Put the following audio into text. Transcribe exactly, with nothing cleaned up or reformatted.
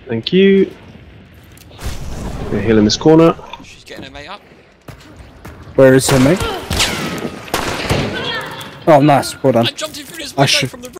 Thank you. We're healing this corner. She's getting her mate up. Where is her mate? Oh, nice. Well done. I jumped in through this I window should- from the